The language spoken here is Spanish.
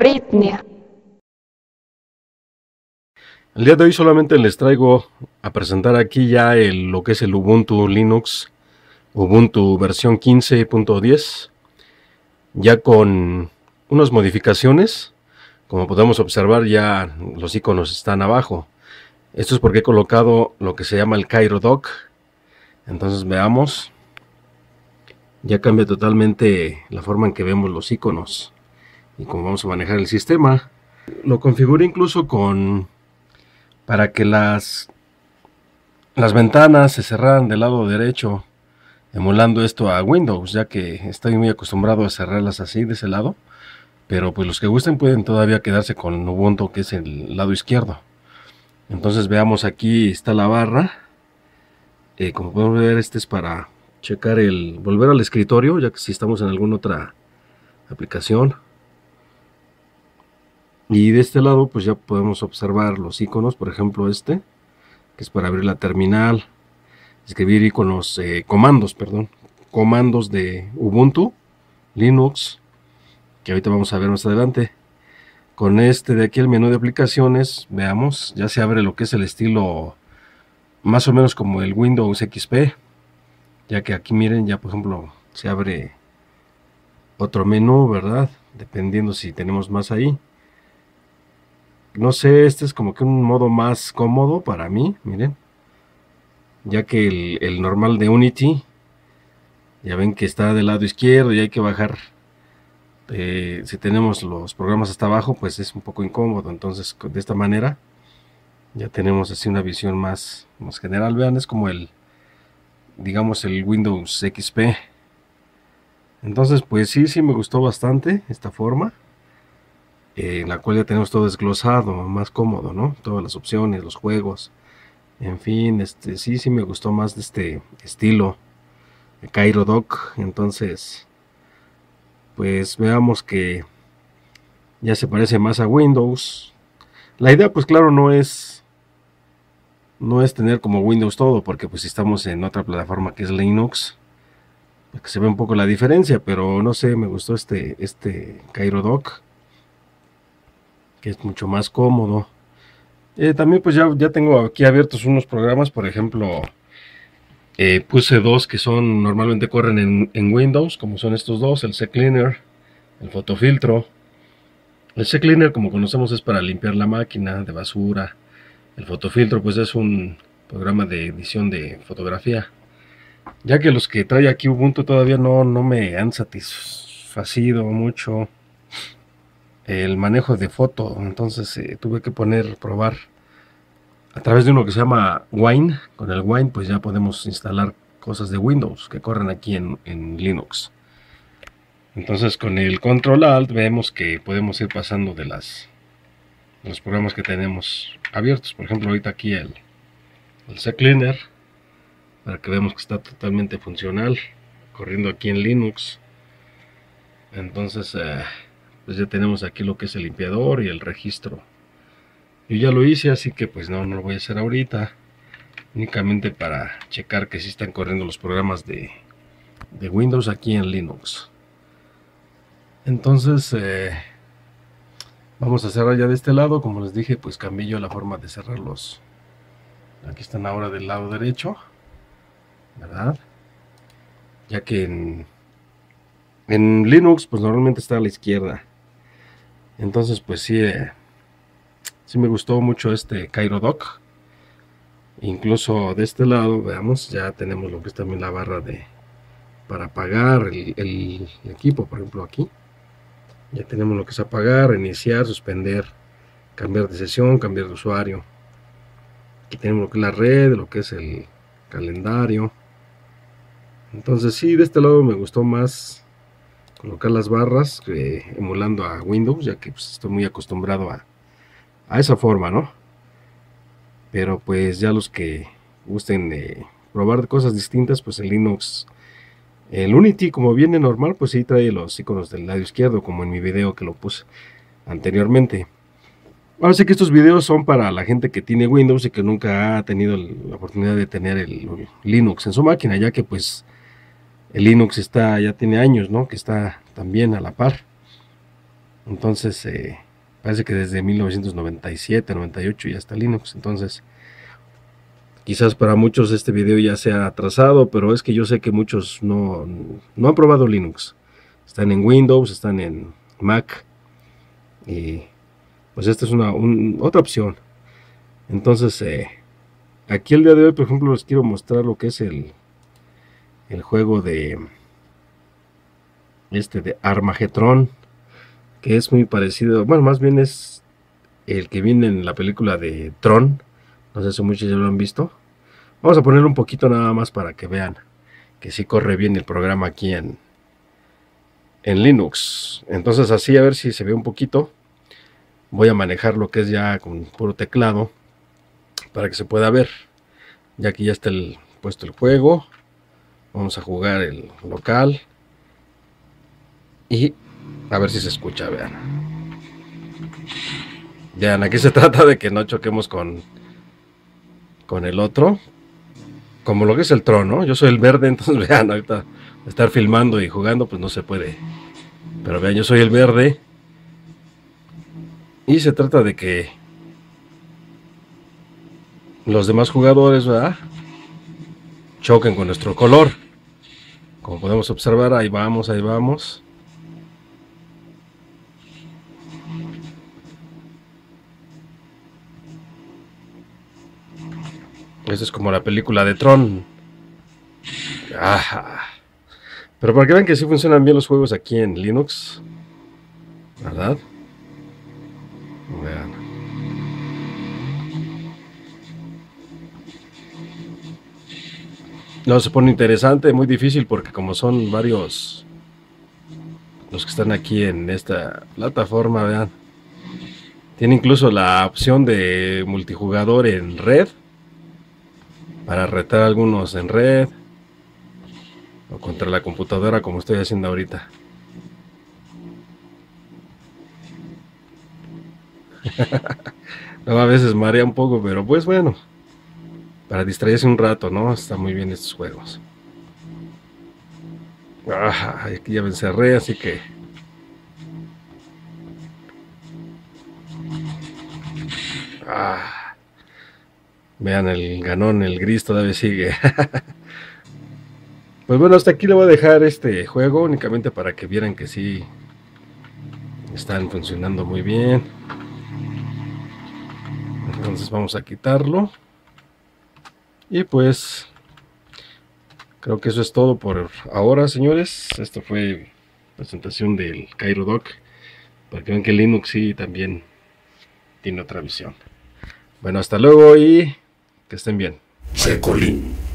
Britney. El día de hoy solamente les traigo a presentar aquí ya lo que es el Ubuntu Linux, Ubuntu versión 15.10, ya con unas modificaciones. Como podemos observar, ya los iconos están abajo. Esto es porque he colocado lo que se llama el Cairo Dock. Entonces veamos, ya cambia totalmente la forma en que vemos los iconos y cómo vamos a manejar el sistema. Lo configuré incluso para que las ventanas se cerraran del lado derecho, emulando esto a Windows, ya que estoy muy acostumbrado a cerrarlas así de ese lado, pero pues los que gusten pueden todavía quedarse con Ubuntu, que es el lado izquierdo. Entonces veamos, aquí está la barra. Como podemos ver, este es para checar volver al escritorio, ya que si estamos en alguna otra aplicación. Y de este lado pues ya podemos observar los iconos, por ejemplo que es para abrir la terminal, escribir iconos, comandos de Ubuntu, Linux, que ahorita vamos a ver más adelante. Con de aquí el menú de aplicaciones, veamos, ya se abre lo que es el estilo más o menos como el Windows XP, ya que aquí miren, ya por ejemplo se abre otro menú, ¿verdad? Dependiendo si tenemos más ahí. No sé, este es como que un modo más cómodo para mí, miren, ya que el normal de Unity, ya ven que está del lado izquierdo y hay que bajar. Si tenemos los programas hasta abajo, pues es un poco incómodo. Entonces de esta manera ya tenemos así una visión más general. Vean, es como digamos el Windows XP. Entonces pues sí me gustó bastante esta forma, en la cual ya tenemos todo desglosado, más cómodo, ¿no? Todas las opciones, los juegos, en fin, sí me gustó más de este estilo de Cairo Dock. Entonces pues veamos que ya se parece más a Windows. La idea pues claro no es tener como Windows todo, porque pues si estamos en otra plataforma que es Linux, que se ve un poco la diferencia, pero no sé, me gustó este Cairo Dock, que es mucho más cómodo. También pues ya tengo aquí abiertos unos programas, por ejemplo, puse dos que normalmente corren en Windows, como son estos dos, el CCleaner, el Fotofiltro. El CCleaner, como conocemos, es para limpiar la máquina de basura. El Fotofiltro pues es un programa de edición de fotografía, ya que los que trae aquí Ubuntu todavía no me han satisfacido mucho el manejo de foto. Entonces tuve que probar a través de uno que se llama Wine. Con el Wine pues ya podemos instalar cosas de Windows que corren aquí en Linux. Entonces con el Control Alt vemos que podemos ir pasando de los programas que tenemos abiertos. Por ejemplo, ahorita aquí el CCleaner, para que veamos que está totalmente funcional, corriendo aquí en Linux. Entonces pues ya tenemos aquí lo que es el limpiador y el registro. Yo ya lo hice, así que pues no lo voy a hacer ahorita, únicamente para checar que sí están corriendo los programas de Windows aquí en Linux. Entonces vamos a cerrar ya de este lado. Como les dije, pues cambié yo la forma de cerrarlos. Aquí están ahora del lado derecho, ¿verdad? Ya que en Linux pues normalmente está a la izquierda. Entonces pues sí me gustó mucho este Cairo Dock. Incluso de este lado, veamos, ya tenemos lo que es también la barra para apagar el equipo. Por ejemplo, aquí ya tenemos lo que es apagar, iniciar, suspender, cambiar de sesión, cambiar de usuario. Aquí tenemos lo que es la red, lo que es el calendario. Entonces sí, de este lado me gustó más colocar las barras, emulando a Windows, ya que pues, estoy muy acostumbrado a esa forma, ¿no? Pero pues ya los que gusten probar cosas distintas, pues el Linux, el Unity, como viene normal, pues sí trae los iconos del lado izquierdo, como en mi video que lo puse anteriormente. Ahora sí que estos videos son para la gente que tiene Windows y que nunca ha tenido la oportunidad de tener el Linux en su máquina, ya que pues el Linux ya tiene años, ¿no? Que está también a la par. Entonces parece que desde 1997, 98 ya está Linux. Entonces quizás para muchos este video ya sea atrasado, pero es que yo sé que muchos no han probado Linux. Están en Windows, están en Mac, y pues esta es otra opción. Entonces aquí el día de hoy, por ejemplo, les quiero mostrar lo que es el juego de Armageddon, que es muy parecido, bueno, más bien es el que viene en la película de Tron. No sé si muchos ya lo han visto. Vamos a poner un poquito nada más para que vean que sí corre bien el programa aquí en Linux. Entonces así, a ver si se ve un poquito. Voy a manejar lo que es ya con puro teclado para que se pueda ver. Ya que ya está puesto el juego, vamos a jugar el local y a ver si se escucha. Vean, aquí se trata de que no choquemos con el otro, como lo que es el trono. Yo soy el verde, entonces vean, ahorita estar filmando y jugando pues no se puede, pero vean, yo soy el verde y se trata de que los demás jugadores, ¿verdad?, choquen con nuestro color. Como podemos observar, ahí vamos, ahí vamos. Esto es como la película de Tron. Ajá. Pero para que vean que sí funcionan bien los juegos aquí en Linux, ¿verdad? Vean. No, se pone interesante, muy difícil, porque como son varios los que están aquí en esta plataforma, vean. Tiene incluso la opción de multijugador en red, para retar a algunos en red o contra la computadora, como estoy haciendo ahorita. No, a veces marea un poco, pero pues bueno, para distraerse un rato, ¿no? Está muy bien estos juegos. Aquí ya me encerré, así que vean, el ganón, el gris todavía sigue. Pues bueno, hasta aquí le voy a dejar este juego, únicamente para que vieran que sí están funcionando muy bien. Entonces vamos a quitarlo. Y pues creo que eso es todo por ahora, señores. Esto fue presentación del Cairo Dock, para que vean que Linux sí también tiene otra visión. Bueno, hasta luego y que estén bien. Checolín.